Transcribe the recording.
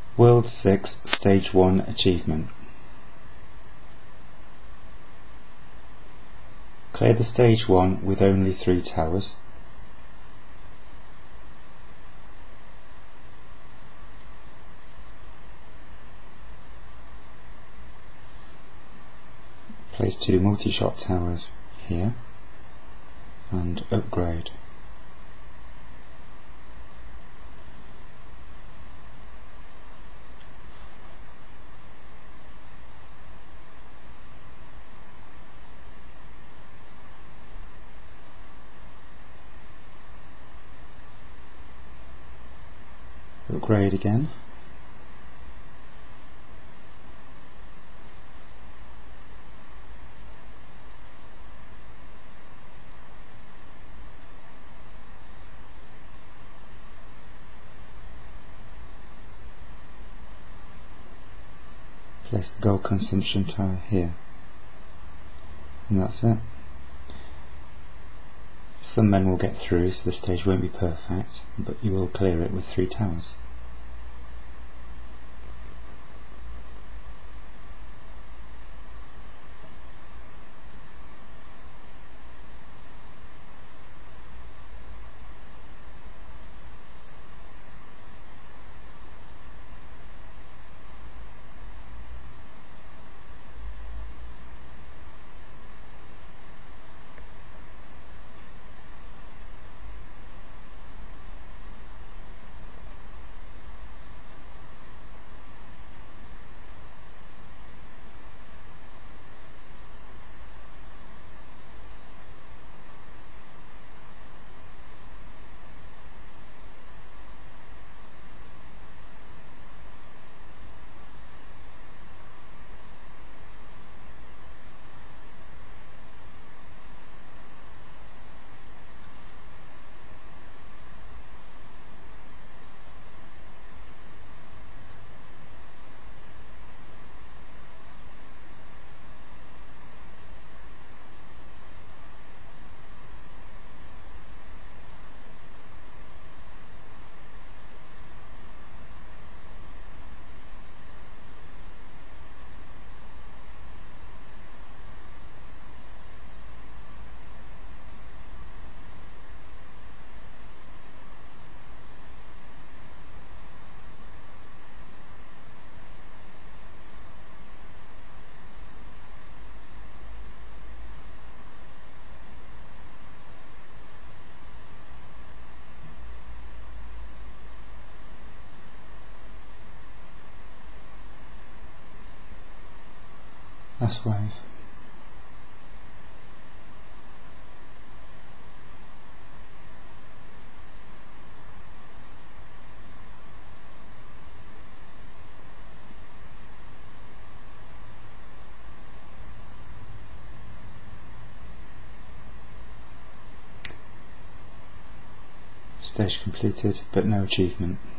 World 6 Stage 1 Achievement. Clear the Stage 1 with only 3 towers. Place 2 multi-shot towers here and upgrade. Upgrade again. Place the gold consumption tower here. And that's it. Some men will get through, so the stage won't be perfect, but you will clear it with 3 towers. Last wave. Stage completed, but no achievement.